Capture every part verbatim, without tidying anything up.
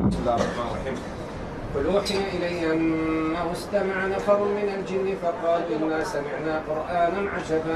بسم الله الرحمن الرحيم. قل أوحي إلي أنه استمع نفر من الجن فقالوا إنا سمعنا قرآنا عجبا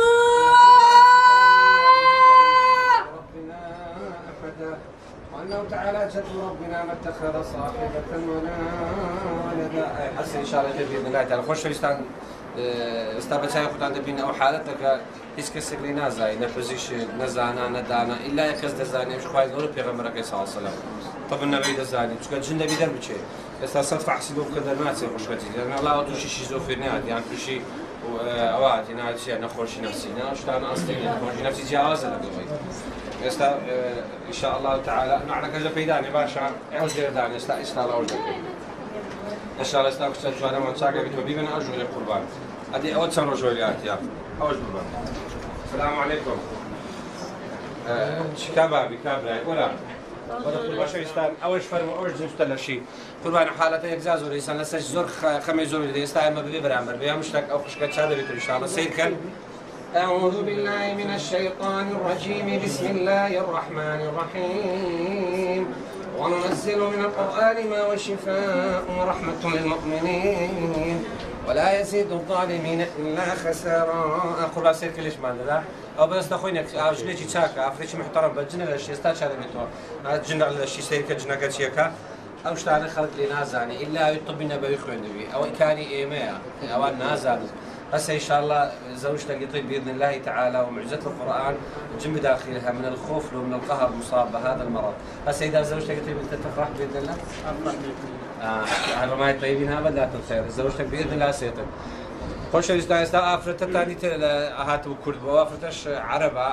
ربنا أحدا وأنه تعالى جد ربنا ما اتخذ صاحبة ولا ولدا. حسن إن شاء الله بإذن الله تعالى. خوش فيستان استابتها ياخذ عند بينا أو حالتك هیچ کەسێک لێ نازای نەپزیش نەزانا نەدانا ئیلا یەک کەس دەزانێ خوای گەورە پێغەمبەرەکەی صلی الله علیه و سلم طب نەبی دەزانی چونکە جن دەبی دەربچێ ئێستا سەد فەحسی بۆ بکە دەرناچێ خوشکەتی دەرنا الله تووشی شیزۆفرنیات یان تووشی ئەوات ناچێ نەخۆشی نەفسی نە شتان ئەستی نەخۆشی نەفسی جیاوازە لەگەڵی ئێستا ان شاء الله تعالى نحن پەیدانێ باشە ئەوش دێدان ئێستا ئیستا ئەوش دەکەین ان شاء الله ئێستا کچە جوانەمان چاکە بیتەوە بیبن ئەژوورێ قوربان ئەدی ئەوە چەند ڕۆژۆری هاتیە ئەوش ببن. السلام عليكم. شكابابي كابراي ولا ولا باش يستان اول فرم اول جنس ولا شيء قربان حالته يجازو رئيسان لسه زور خمس زور اللي يستعمل ما بيبرامر بيا مشتاق او خشكات هذا بيت ان شاء الله سير كان. أعوذ بالله من الشيطان الرجيم بسم الله الرحمن الرحيم وننزل من القرآن ما هو شفاء ورحمة للمؤمنين ولا يزيد الظالمين إلا خسارا. قربان سير كلش ما لا أو بس تخوينك أجلتي تاكا أفريش محترم بجنة للشيء استاش هذا بيتوا جنة للشيء سير كجنة كتشيكا أو اشتغل خلق لنازاني إلا يطب النبي خوين بي أو كاني إيميا أو نازان هسه إن شاء الله زوجتك يطيب بإذن الله تعالى ومعجزة القرآن الجن بداخلها من الخوف ومن القهر مصاب بهذا المرض. هسه إذا زوجتك يطيب أنت تفرح بإذن الله؟ أفرح بإذن الله. آه ما يطيبين هذا لا تنسى زوجتك بإذن الله سيطيب. خوش الإسلام إسلام أفرت تاني هاتوا كرد وأفرتش عربة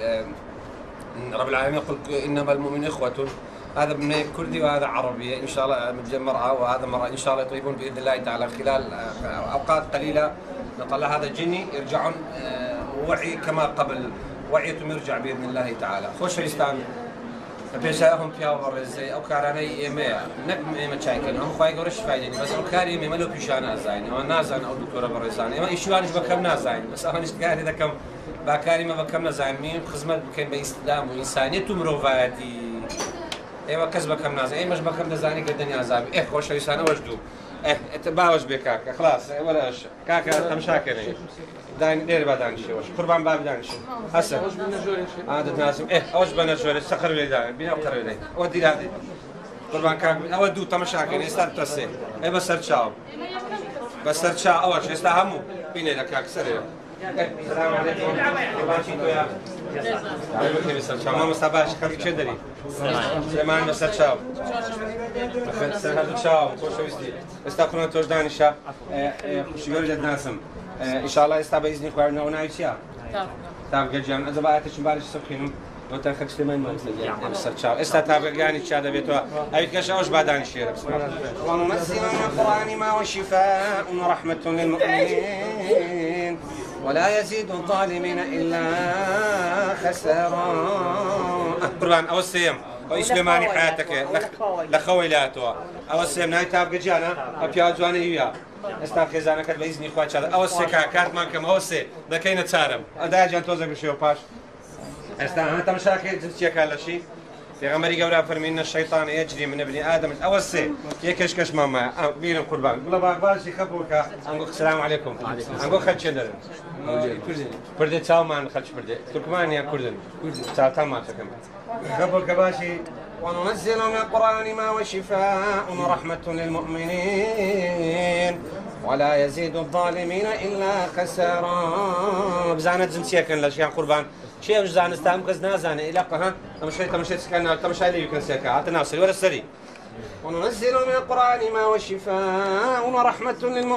رب العالمين يقول إنما المؤمن إخوة هذا من كردي وهذا عربي إن شاء الله مرأة وهذا مرأة إن شاء الله يطيبون بإذن الله تعالى خلال أوقات قليلة نطلع هذا الجني يرجعون وعي كما قبل وعيتهم يرجع بإذن الله تعالى. خوش الإسلام بيجاهم فيها ورزي أو كاراني إيميا نجم إيمة شايكن هم خواي قرش فايدني بس أو كاري إيمة ملو بيشانا زين أو نازن أو دكتورة برزاني ما إيشوانش بكم نازين بس أنا إشتكاري ذا كم باكاري ما بكم نازين مين خدمة بكين باستدام وإنسانية ومروفاتي ايوه كسبه كم ناس اي مش بكم دزاني قدني عذاب ايه خوش لسانه وجدو ايه تباوش بكاكا خلاص ولا ايش كاكا مشاكل داين دير بعدان شي وش قربان باب دان شي هسه هذا ناس ايه اوش بنجور السخر ولي بينا اقرب ولي ودي هذه قربان كاك اودو تمشاكل يستار تسي ايه بس تشاو بس تشاو اوش يستهمو بينا لك سريع. السلام عليكم. باشيتو يا عليكم السلام. ماما صباح خليك شدري. سليمان مساء شاو. سلام شاو. خوش ويستي. استقرنا توجدان شا. شو يرجع ناسم. إن شاء الله يستبع إذن خوارنا ونعيشيا. تاب جيان. إذا بعتش مبارش سبحانه. وتأخذ سليمان مساء شاو. استتابع يعني شهادة بيتوا. أبيك شاوش بعدان شير. وننزل من القرآن ما هو شفاء ورحمة للمؤمنين. ولا يزيد الظالمين إلا خسارا. قربان أو السيم أو إسلاماني حياتك لخويلاته أو السيم ناي تابق جانا أبيع جوانا يويا استاخذانا كتب إذني إخوات شاذ أو السكا كات مانكم أو السي ذكينا تسارم أدا جان توزق بشيو باش استانا أنت مشاكل جنسية كلا شيء في أمريكا ولا فرمين الشيطان يجري من ابن آدم أو السي يكش كش ماما بين قربان قل باقبال شي خبرك أنقول السلام عليكم أنقول خد شندر كردي تاو ما نخدش كردي تركماني يا كردن تاو تاو ما تكمل خبرك باشي وننزل من القرآن ما هو شفاء ورحمة للمؤمنين ولا يزيد الظالمين إلا خسارا. بزانت جنسية كان لاشياء قربان شيء مش زان استام كزنا زان إلى قها تمشي تمشي سكنا تمشي لي يمكن سكا عطنا سري ولا سري. وننزل من القرآن ما هو شفاء ورحمة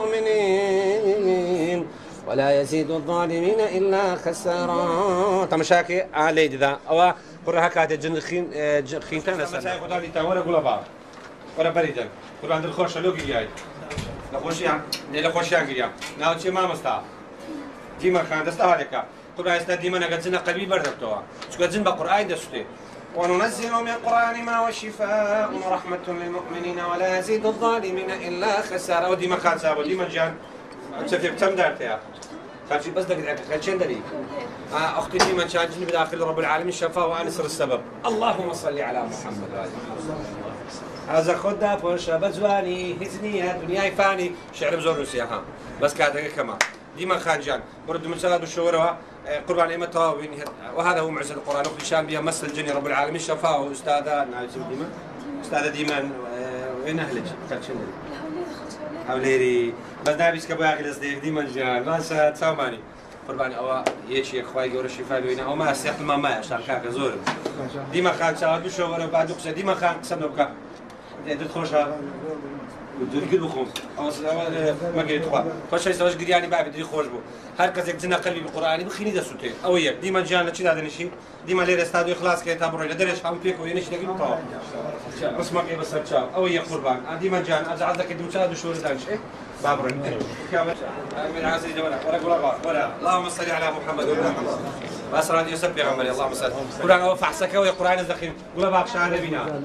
للمؤمنين ولا يزيد الظالمين إلا خسارا. تمشاكي على ذا أو قرها كات جن خين خين تنا سنة. تمشاكي قطع لي تاورا قولا بعض ولا بريدا قل عند الخوش لوجي جاي لخوش يعني لخوش يعني ناو شيء ما مستع ديما كان دستهالك قرآن استدي منا قد زنا قلبي بردبتوا شو قد زنا بقرآن دستي. وننزل من القرآن ما هو شفاء ورحمة للمؤمنين ولا يزيد الظالمين إلا خسارة. ودي ما كان سابو دي ما جان شوفي كم دارتها خالتي بس دقيقة خالتي شندري أختي دي ما كان جنب داخل رب العالمين شفاء وأنسر السبب. اللهم صل على محمد وآله. هذا خدا فوش بزواني هزني دنياي فاني شعر بزور نسيها بس كاتك كمان ديما خانجان برد من سلاد الشورى قربان إما طاوين وهذا هو معجزة القرآن وفي شان بها مثل الجن رب العالمين شفاه أستاذة نعم ديما أستاذة ديما وين أهلك؟ خلشنا حوليري بس نابيس كباقي لصديق ديما جان ما سات ساماني قرباني أو يشي إخوائي جور الشفاء بينا أو ما سيح ما ما عشان كاك زور ديما خان سلاد الشورى بعد قصة ديما خان قسمنا بكا تدخلها بدي بخوم أو ما قلت خوا فش هيسوي قرياني بعد بدي خوش بو هر كذا يجزنا قلبي بالقرآن بخيني ده سوتين أو يك ديما جانا كذا هذا الشيء ديما لير استادو إخلاص كي تابروي لدرش هم فيك وينش دقيق طاو بس ما كي بس رجال أو يك قربان ديما جانا أزعل ذاك دم شاد وشور دانش إيه بابروي كامل من عزيز جوانا ولا ولا ولا اللهم صل على محمد وعلى محمد بس رادي يسبح عمري اللهم صل قرآن أو فحسك ويا قرآن الزخيم ولا باق شعر بينا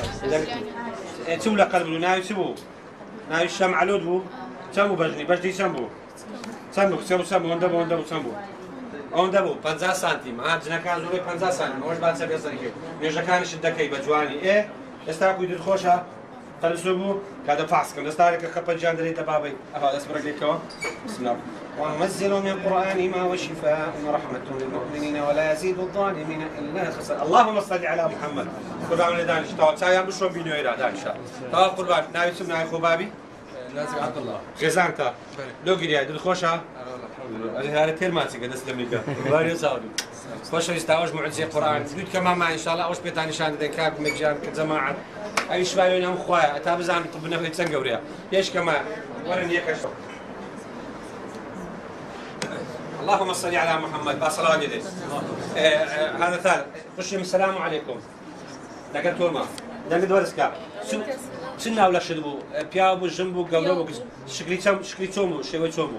تولى قلب ناي سبو ناي الشمع علود بو سمو بجني بجدي سمو سمو سمو سمو اندبو اندبو سمو اندبو پنجاه سانتیم ها جنکان زوری پنجاه سانتیم اوش بعد سبیل سریکه نجکانش دکی بجوانی اه استاکوی دل خوشا تلسو بو كذا فحص كم دستارك خبر جاندري تبابي هذا اسمه لكم بسم الله وننزل من القرآن ما هو شفاء ورحمة للمؤمنين ولا يزيد الظالمين إلا خسر اللهم صل على محمد قربان لدانش تاو تايام بشون بينو إلى دانشا تاو قربان ناوي سمنا يا خبابي نازل عبد الله غزانتا لو قريا دل خوشا هذا تلماتي قد اسلمك باري ساودي خوش يستاوش معجزة القرآن جود كمان ما إن شاء الله أوش بيتاني شان دكاك مجان كجماعة أي شباب يوم خويا تابزان طبنا في تسنجوريا ليش كمان ورني يكش اللهم صل على محمد باصلا جدي هذا ثالث خش السلام عليكم لكن تورما دعني دورسكا سنة ولا شدبو بيابو جنبو قلبو شكلي توم شكلي تومو شوي تومو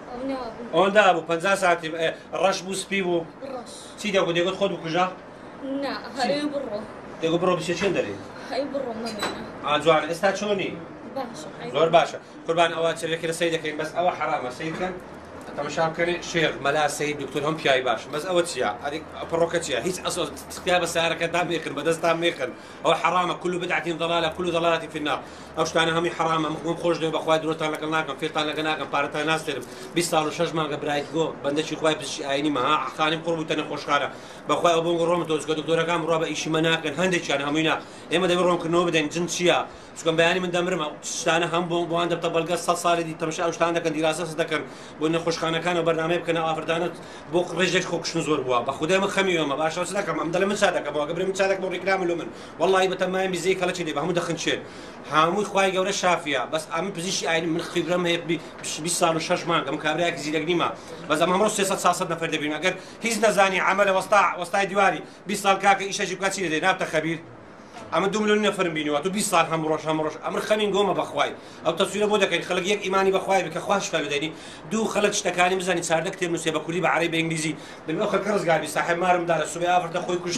اون دابو پنجاه ساعتي الرشبو سبيبو سيدي أقول يقول خذ بكجا لا هاي برو يقول برو بس شين دري هاي برو ما بينا آه جوان استاد شوني باشا زور باشا قربان أوقات شريك السيدة بس أول حرامة سيد كان تمشام كان شيخ ملا سيد دكتور هم بياي باش بس أول شيء هذيك بروكتشيا هيك أصلا تختار بس سعرك دام ميخن بدس دام ميخن أو حرامة كله بدعة ضلالة كله ضلالة في النار أوش كان همي حرامة مم خوش ده بخواد دور تان لكن ناكم في تان لكن ناكم بارتان ناس ترم بيصاروا شجما قبرايت جو بندش خوي بس عيني ما خانم قربو تنا خوش خانة بخوي أبو روم توز كدكتور كام رابع إيش مناكن هندش كان همينا إما ده بروم كنوب بدين جنسيا شو كان بياني من دمر ما شتانا هم بو بوان دب تبلغ قصة صار دي تمشي أوش تان لكن دراسة صدقن بقولنا خوش خانة كانوا برنامج كنا آفردانت بوق رجلك خوكش نزور بوا بخدها من خمي يوم باش أصدقك ما مدل من سادك أبو قبل من سادك موري كلام لمن والله بتمام بزي كلا شيء بهم دخن شيء حامود خوي جورة شافية بس عم بزيش عين من خبرة ما هي بيصاروا شش مان كم كابرياك زي دقنيما بس أما مرة سياسة ساسة نفر دبينا أجر هيز نزاني عمل وسطاع وسطاع ديواري بيصال كاك إيش أجيب كاتشي ده نابت خبير عم دوم لنا فرم بيني واتو بيصال هم روش هم روش أمر خلين قوم بخواي أو تصوير بودا كان خلق يك إيماني بخواي بك خواش فلو ديني دو خلق اشتكاني مزاني صار كتير مسيبة كلي بعربي إنجليزي بالآخر كرز قال بيصاحب مارم دار السبي آفر تخوي كش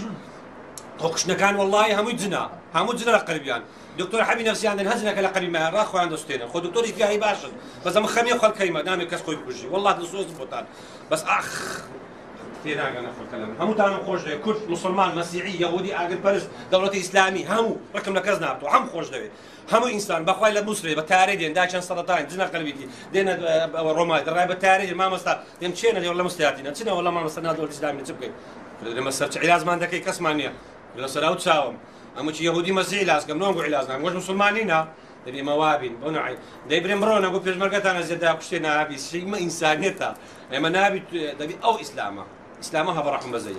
خوكش نكان والله هم يجزنا هم يجزنا لقلبيان دكتور حبي نفسي عندنا هزنا كلا قلبي ما راخو عنده ستين خو دكتور فيها هي باشن بس أما خمية خل كلمة نعمل كاس خوي كوجي والله تصوص بوتان بس أخ في ناقة نفر كلام هم تانو خوش ده كل مسلمان مسيحي يهودي عقل بارس دولة إسلامي هم رقم نكزنا عبتو هم خوش ده هم إنسان بخواي لمسلم بتاردين داشان سرطان جنا قلبيتي دينا روماي دراي بتاردين ما مستا دين تشينا ولا مستعدين تشينا ولا ما مسنا دولة إسلامية تبكي لما سرت علاج ما عندك كسمانية ولا سراوت ساوم أما يهودي مسيحي لاس كم نونقو علاجنا مش مسلمانينا دبي موابين بنوعي دبي مرون أقول بيج مرقت أنا زيادة كشتنا أبي شيء ما إنسانيته لما نبي دبي أو إسلامه إسلامها برحم بزيا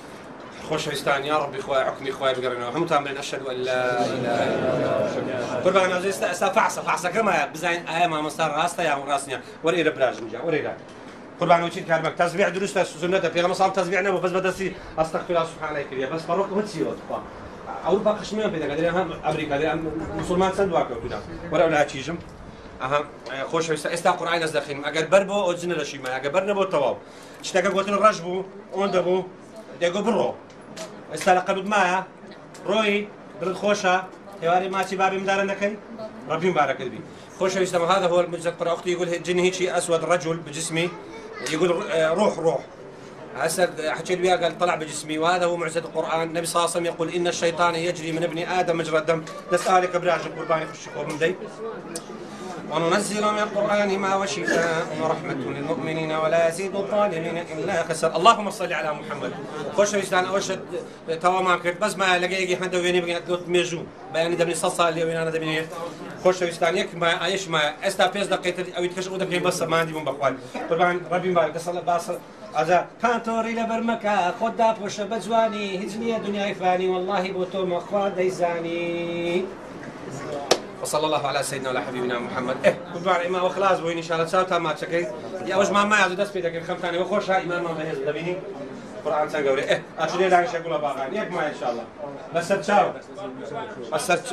خوش فيستان يا ربي إخوة عكمي إخوة بقرنا هم تامرين أشهد أن لا إله إلا الله قربان أنا زي فعصة فعصة كما بزين أيام ما مصار راستا يا راسنيا وري ربراج مجا وري لا قربان وشين كلامك تسبيح دروس سنة في غمص عم تسبيح نبو بس بدرسي أستغفر الله سبحانه وتعالى بس فروق وتسيرت أوروبا قشمية بيدا قادرين هم أمريكا قادرين مسلمان سندوا كوتنا ولا ولا تيجم أها خوش استا قرآن از دخين اگر بربو أجنة لشيما اگر برنبو تواب اشتاق قوتن رجبو اوندبو ديقو برو استا لقبض مايا روي برد خوشة هواري ماشي بابي مدارا نكي ربي مبارك بي خوش يسلم هذا هو المجزء القرآن أختي يقول الجن هيك اسود رجل بجسمي يقول روح روح هسه حكيت وياه قال طلع بجسمي، وهذا هو معجزه القران. النبي صلى الله عليه وسلم يقول ان الشيطان يجري من ابن ادم مجرى الدم. نسالك براج القربان يخشكم من دي. وننزل من القرآن ما هو شفاء ورحمة للمؤمنين ولا يزيد الظالمين إلا خسر. اللهم صل على محمد. خوش ويستان أوش توا ما كنت بس ما لقي إحنا دويني بقى تلوت ميجو بيان دبني صلصة اللي وين أنا دبني خوش ويستان يك ما أيش ما استافيز دقيقة أو يتكشف ودبني بس ما عندي من بقوال. طبعا ربي مبارك صلى باص هذا كانتوري لبرمكة خد بوش بزواني هزني دنيا فاني والله بوتو مخواد ديزاني. وصلى الله على سيدنا وعلى حبيبنا محمد. إيه كنت بعرف إمام وخلاص بوين إن شاء الله ساوتها ما تشكي. يا وش ما ما يعزو دس بيدك الخم ثاني وخوشها إمام ما بهز دبيني. قرآن سنقولي إيه أشري لك شيء أقوله باقي ياك ما إن شاء الله. بس تشاو. بس تش.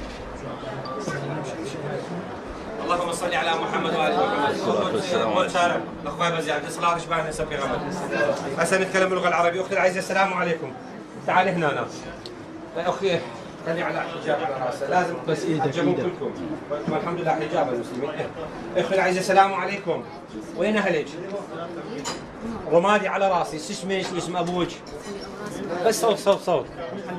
اللهم صل على محمد وآل محمد. شارع الأخوة بزيادة صلاة شبعنا نسبي غمد. هسه نتكلم اللغة العربية. أختي العزيزة السلام عليكم. تعالي هنا أنا. أخي خلي على حجاب على راسه لازم بس ايدك كلكم والحمد لله حجاب المسلمين. اخي العزيز السلام عليكم. وين اهلك؟ رمادي على راسي. شو اسمك؟ شو اسم ابوك؟ بس صوت صوت صوت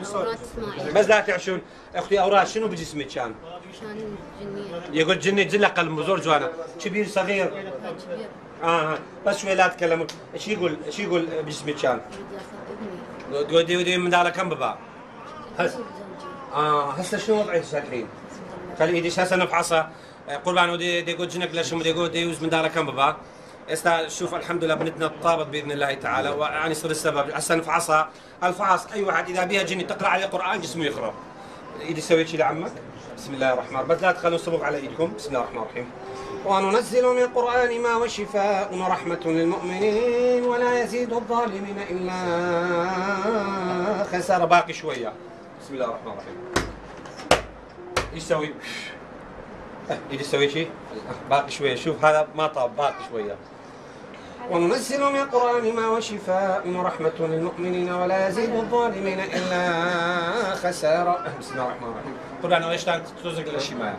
بس لا تعشون. اختي اوراق شنو بجسمك كان؟ عشان جنية. يقول جني جلة قلب زور جوانا كبير صغير. كبير. اه بس شوي لا تكلموا. ايش يقول ايش يقول بجسمك كان؟ بدي تقول دي من دار كم بابا؟ هس اه هسه شنو وضعك الحين؟ خلي ايديش هسه نفحصها. قربان ودي دي يقول جنك ليش دي يقول دي يوز من دار كم بابا؟ استا شوف الحمد لله بنتنا طابت باذن الله تعالى ويعني يصير السبب. هسه نفحصها. الفحص اي واحد اذا بيها جني تقرا عليه قران جسمه يخرب. ايدي سويت شيء لعمك. بسم الله الرحمن الرحيم. بس لا تخلوا صبغ على ايدكم. بسم الله الرحمن الرحيم. وننزل من القرآن ما هو شفاء ورحمة للمؤمنين ولا يزيد الظالمين إلا خسارة. باقي شوية. بسم الله الرحمن الرحيم. ايش تسوي؟ ايش تسوي شيء؟ باقي شوية. شوف هذا ما طاب باقي شوية. وننزل من القرآن ما هو شفاء ورحمة للمؤمنين ولا يزيد الظالمين إلا خسارة. بسم الله الرحمن الرحيم. قل أنا ايش تزق للشمال.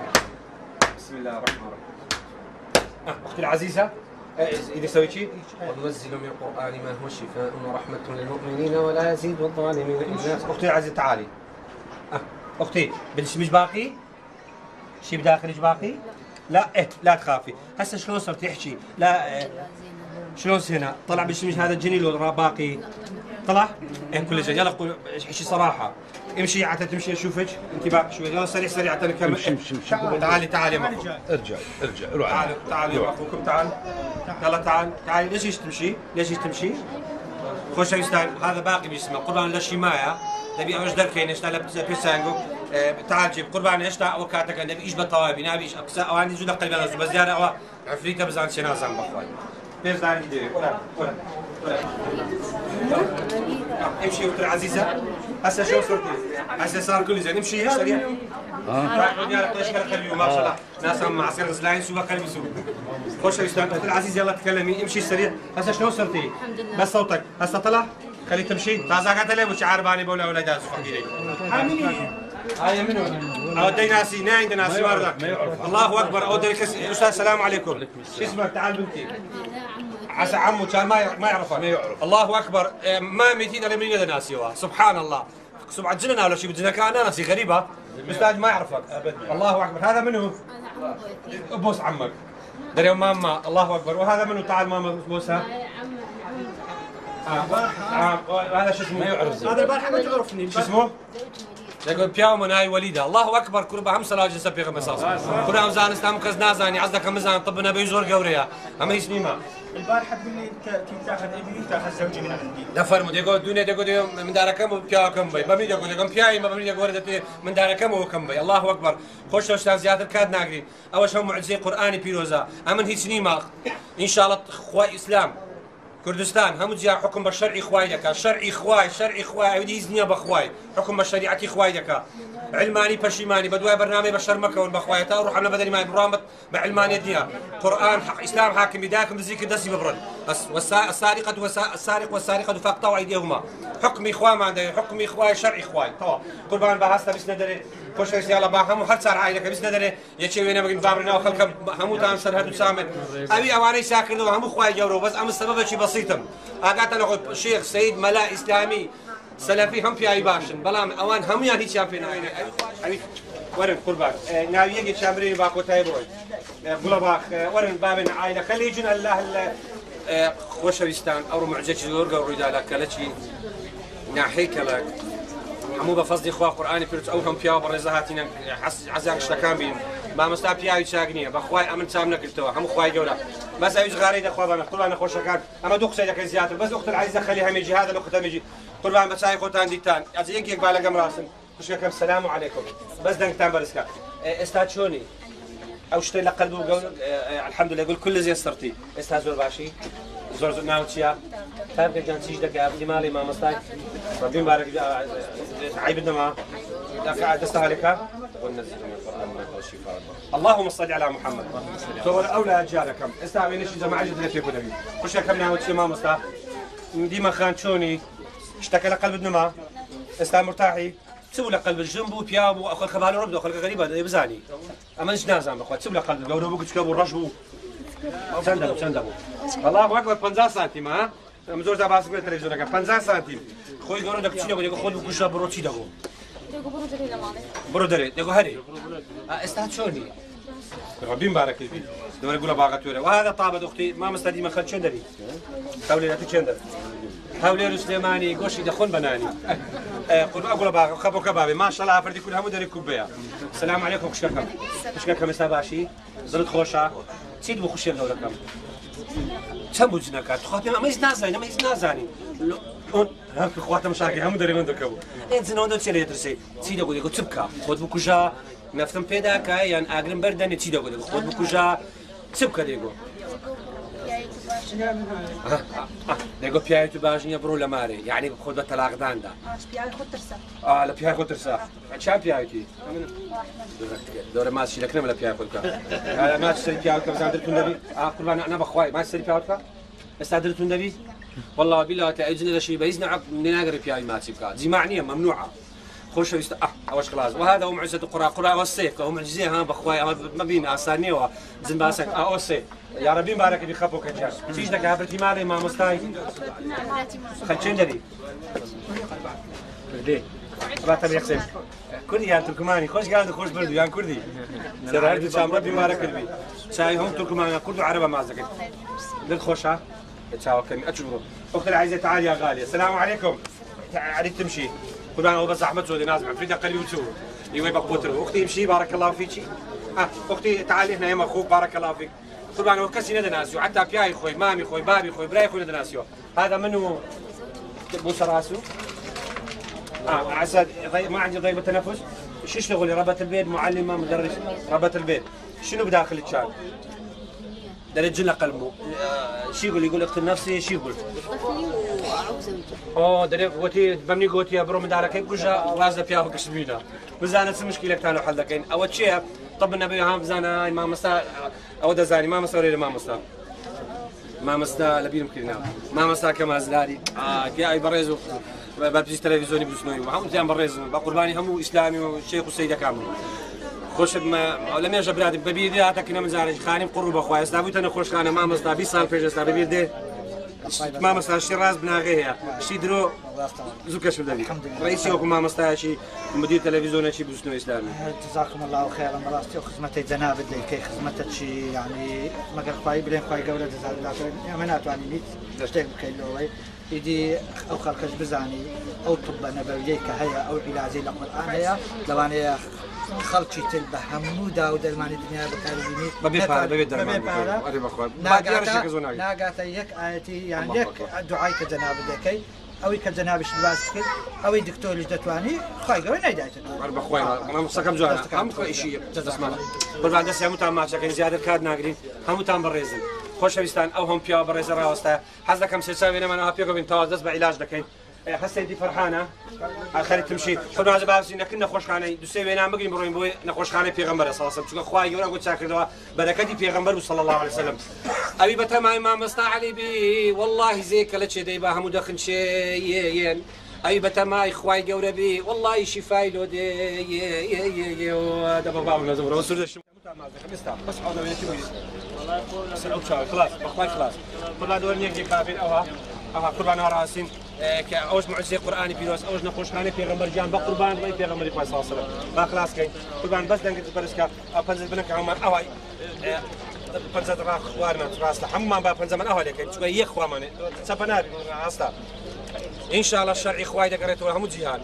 بسم الله الرحمن الرحيم. أختي العزيزة إذا سويت شيء. وننزل من القرآن ما هو شفاء ورحمة للمؤمنين ولا يزيد الظالمين إلا. أختي العزيزة تعالي. أه. أختي بالاسمش باقي؟ شيء بداخلك باقي؟ لا إيه لا تخافي. هسه شلون صرت يحكي؟ لا إيه. شلون هنا؟ طلع بالاسمش هذا الجنين ولا باقي؟ طلع؟ إيه كل زين. يلا قول احكي صراحة. امشي حتى تمشي اشوفك. انت باقي شوي. يلا سريع سريع حتى نكمل. امشي امشي تعالي تعالي يا اخو. ارجع ارجع روح. تعال تعال يا اخوكم تعال. يلا تعال تعال. ليش ايش تمشي؟ ليش ايش تمشي؟ خوش يستاهل. هذا باقي بجسمه. قربان للشماية نبي اوش دركين اشتا لبس بيسانجو. تعال جيب قربان اشتا وكاتك نبي ايش بطوابي نبي ايش اقسا اواني زود قلبي انا بس زياده او عفريته بزان شنازا بخوي. بير داري دي ولا ولا امشي اختي العزيزه. هسه شو صرتي؟ هسه صار كل زين. امشي هيك سريع. اه يا ايش قال خليه ما شاء الله ناس معسكر غزلاين سوى قلبي سوى. خوش يستاهل. اختي العزيزه يلا تكلمي. امشي سريع. هسه شلون صرتي؟ الحمد لله. بس صوتك هسه طلع. خلي تمشي. تازا قالت لي مش عارباني بولا اولاد صفقي. هاي منو؟ اودي ناسي نا عند ناسي مره. الله اكبر. اودي استاذ السلام عليكم. شو اسمك؟ تعال بنتي. عسى عمو كان ما ما يعرفه. ما يعرف. الله اكبر. ما ميتين الا من ناسي سبحان الله. سبعة جننا ولا شيء بدنا كان ناسي غريبه. الاستاذ ما يعرفك ابدا. الله اكبر. هذا منو؟ هذا عمو بويتي. ابوس عمك. دري ماما. الله اكبر. وهذا منو؟ تعال ماما بوسها. هاي عم هذا شو اسمه؟ ما يعرف. هذا البارحه ما تعرفني. شو اسمه؟ يقول بياو من هاي وليده. الله اكبر. كربا هم صلاه جنس بيغم اساس. كنا مزان استام كزنا زاني عزك مزان طبنا بيزور قوريا. اما يسنيما. البارحه تقول لي كيف تاخذ ابني تاخذ زوجي من عندي. لا فرمو يقول الدنيا يقول من دار كم وبياو كم بي. بمي يقول يقول بياي ما بمي يقول من دار كم وكم بي. الله اكبر. خوش استاذ زياد الكاد ناقرين. اول شيء معجزه قراني بيروزا. امن هي سنيما ان شاء الله اخوي اسلام. كردستان هم جاء حكم بالشرعي خوايدك. شرعي خواي شرعي خواي ودي إذنيا بخواي. حكم بالشريعة خوايدك. علماني بشيماني بدوي برنامج بشر مكة والبخوايتا وروح على بدني ما برامج بعلمانية دنيا. قرآن حق إسلام حاكم بداكم بزيك الدسي ببرد. والسارقة والسارق والسارقة فاقطعوا أيديهما حكم إخوان ما عنده حكم إخوان شرع إخوان طبعا قربان بهاستا بس ندري خوش رئيس يلا باهم وحد صار عائلة بس ندري يشي وين بقين بامرنا وخلك همو تام سرهد وسامر أبي أواني ساكر وهم إخوان جورو بس أم السبب شيء بسيط أقعد أنا أقول شيخ سيد ملا إسلامي سلفي هم في أي باشن بلام أوان هم يعني شام فينا أبي ورن قربان ناوي يجي شامرين باكو تايبوي بلباخ ورن بابن عائلة خلي يجون الله خوشويستان أو معجزة زورجا وريدالك كلتشي ناحيك لك همو بفضل إخوة قرآني كرت أو هم بيا برزهاتنا حس عزاك اشتكام بين ما مستعب بيا يشاقنيه بخواي أمن تامنا كلتوا هم خواي جولا بس أيش غاريد أخوة بنا قربان أخوة شكان أما دوخ سيدك زيادة بس أخت العزيزة خليها يجي هذا الأخت يجي قربان بس هاي خوتان ديتان أزي ينكيك بالك مراسم وشكاكم السلام عليكم بس دنك تام برسكا استاذ شوني أو شتي لقلبه وقول الحمد لله يقول كل زي صرتي استاذ زور باشي زور زور ناوتشيا تابك جان سيجدك يا ابني مالي ما مستاي ربي يبارك عيبنا ما دستها لك ونزل من القرآن ما يقول شفاء اللهم صل على محمد صور أولاد جاركم استعمل ليش إذا ما عجز لك يقول لي وش كم ناوتشي ما مستاي ديما خان شوني اشتكى لقلب النما استعمل مرتاحي تسوي له قلب الجنب وبيابو اخو خبال ربده اخو غريبه يبزاني اما نش نازم اخو تسوي له قلب لو بوك تشكبوا الرشبو سندبو سندبو الله اكبر خمسين سنتيم ها مزور تبع سكر التلفزيون كان خمسين سنتيم خوي قالوا لك تشيلو يقول خذ بكوشا بروتشي دغو دغو برودري لا مالي برودري دغو هري استاذ شوني ربي مبارك فيك دور يقول باغتوره وهذا طابت اختي ما مستديمه خد شندري حاولي لا تشندر حاولي سليماني قوشي دخون بناني قل اقول باغ خبو كبابي ما شاء الله افردي كلها مدري كوبيا السلام عليكم كشكم كشكم استاباشي زرت خوشا تسيد بخش دوركم تم جنكات خاطر ما يزنازاني ما يزنازاني هاك اخوات مشاكل هم مدري عندك ابو انت نوندو تشري ترسي تسيد اقول لك تبكى خذ بكوجا نفتم بيدا كاين اغرم بردن تسيد اقول لك خذ بكوجا تبكى ديغو ديغو بياي تباجني برو لماري يعني خذ بطلاق داندا بياي خد ترسا اه لا بياي خذ ترسا شاب بياي تي دور ما تشيل كلمه لا بياي خذ لا ما تشيل بياي كم زادت النبي اه قربان انا بخواي ما تشيل بياي استادرت النبي والله بالله تعجزنا لشيء بيزنا من ناقر بياي ما تبكى دي معنيه ممنوعه خوش يست اه اواش خلاص وهذا هو معجزه القران قران والسيف هو معجزه ها بخواي ما بين اساني وزن باسك اه والسيف يا ربي بارك في خبوك جاش تيجي لك هابرتي مالي ما مستاي خلشين دري ليه راتب يقسم كردي يا تركماني خوش قاعد خوش بردو يا كردي سر هذا شام ربي بارك بي شاي هم تركمان كردو عربه ما زكت للخوشة تساوي كلمة أشجره أخت العزيزة تعالي يا غالية السلام عليكم تعالي تمشي كل أنا وبس أحمد سودي نازم عفريدة قلبي وتسوي يوي بقبوتر أختي امشي بارك الله فيكي آه أختي تعالي هنا يا أخوك بارك الله فيك كل أنا وكسي ندى ناسيو حتى بياي خوي مامي خوي بابي خوي براي خوي ندى ناسيو هذا منو بوس راسه آه عسى ما عندي ضيق بالتنفس شو اشتغلي ربة البيت معلمة مدرس ربة البيت شنو بداخل الشان؟ درج له قلبه شي يقول يقول اختي نفسي شي يقول طفلي وأعوز زوجي اوه دري قوتي بمني قوتي برو من دارك كوجا وازا فيها كشمينا بزانه مشكله كانوا حل لكن اول شيء طب النبي هم بزانه ما مسا او دزاني ما مسا ما مسا ما مسا لبي يمكننا ما مسا كما زلالي اه يا اي بريزو بابجي تلفزيوني بسنوي هم زين بريز بقرباني هم اسلامي والشيخ والسيده كامل خوش ما لم يجب برادي ببيدي هاتك من زارج خانم قرب اخويا استابيت انا خوش خانه ما مستا بي سال فيج استابي بيدي ما مستا شراز بناغيه شي درو زوكا شو دبي رئيسي وكم ما مستا شي مدير تلفزيون شي بسنو اسلامي جزاكم الله خيرا مراستي وخدمتي جناب كي خدمتك شي يعني ما قال خايب لين خاي قوله جزاك الله خير امانات يعني ميت اشتاق بكيلو يدي او خلقش بزاني او طب نبوي كهيا او علاجي القران هي لو انا خلقي تلبه حمودا ودرمان الدنيا بكاربيني ببي فار ببي درمان اري بخوي ناقاتا ناقاتا يك ايتي يعني يك دعاء كجناب دكي او كجناب شباسك او دكتور لجدتواني خاي قوي نايدايت اري بخوي انا مسكم جوانا هم شيء تسمع بعد دس يموت ما شكل زياده كاد ناقرين هم تام بريزن خوش ويستان او هم بيا بريزن راوستا حزه كم سيساوي انا انا بيكو بنتاز دس بعلاج دكين حسيت دي فرحانه خليت تمشي خذوا هذا باسي كنا خوش خانه دوسي بينا مقري بروين بوي نخوش خانه پیغمبر صلى الله عليه وسلم شو خويا يقول اقول شاكر دوا بركتي پیغمبر صلى الله عليه وسلم أبي بتما إمام مستعلي بي والله زيك لا شيء ديبا هم دخن شيء أبي بتما إخوي جورا بي والله شفاي لو دي هذا بابا من زمر وصل الشم بس حاضر وين تبغي سلام شاي خلاص بخواي خلاص كل هذول نيجي كافين أوها أوها قربان راسين كأوش معجزة قرآني بيروس أوش نقوش خاني في غمر جان بقربان ما في غمر يقاس صاصرة ما خلاص كين قربان بس دنقت برسكا أبنزل بنك عمر أوها بنزل راخ خوارنا تراس لحمام بقى بنزل من أوها لكن شوي يخوا مني سبنار عصا إن شاء الله الشرع إخوي دقريت ولا هم جهان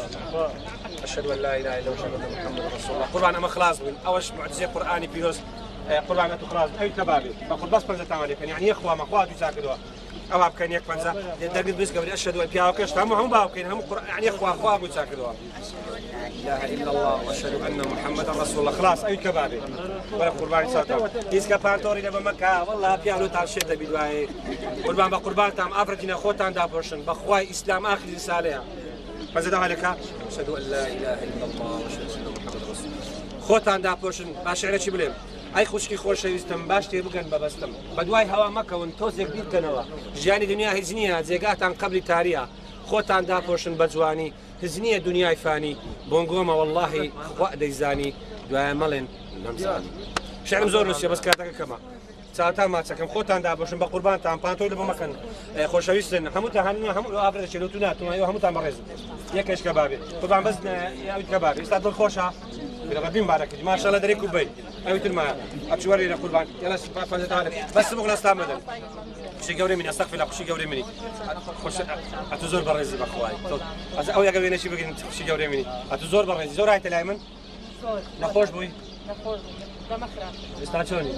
أشهد أن لا إله إلا الله وأشهد أن محمدا رسول الله قربان أما خلاص من أوش معجزة قرآني بيروس قربان أتخلاص أي كبابي بقول بس بنزل تعمل يعني إخوة مقواد يساكدوا أو أبكين يك بنزل دقيق بس قبل أشهد أن بياو كيش هم هم باوكين هم يعني إخوة أخوة يساكدوا لا إله إلا الله وأشهد أن محمدا رسول الله خلاص أي كبابي ولا قربان يساكدوا إيش كبانتوري لما مكة والله بيعلو تعال شدة بدواي قربان بقربان تام أفرجنا خوتان دابورشن بخواي إسلام آخر رسالة فزاد عليك أشهد أن لا إله إلا الله وأشهد أن محمدا رسول الله خوتان دابورشن باشعر شو بليم أي خوشكي خوش يستم باش تبغن ببستم بدواي هوا مكة وانتوز يكبير كنوا جاني دنيا هزنية زيقات عن قبل تاريخ خوتان دابورشن بجواني هزنية دنيا فاني بونغوما والله وقت يزاني دواي ملن نمساني شعر زور نسيا بس كاتك كما ساعتها ما تسكن خوتان دابورشن بقربان تام بانتوي لما مكان خوش يستن هموت هنو هم أفرد شلو تنات ما يو هموت مرز يكش كبابي طبعا بس يا كبابي استعد الخوشة بالغدين بارك ما شاء الله دريكوا بي أيوة الماء أبشوري لقربان يلا فانت تعال بس مغلى استعمل شيء جوري مني أستغفر الله شيء جوري مني خوش أتزور برزي بخواي أو يا جوري نشي بقول شيء جوري مني أتزور برزي زور هاي تلايمن نخوش بوي نخوش دمخرة استعجوني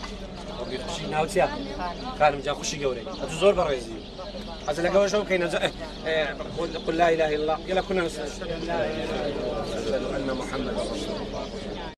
شيء ناوتيا كان مجا خوش جوري أتزور برزي هذا لقوا شو كينا قل لا إله إلا الله يلا كنا نشهد أن محمد رسول الله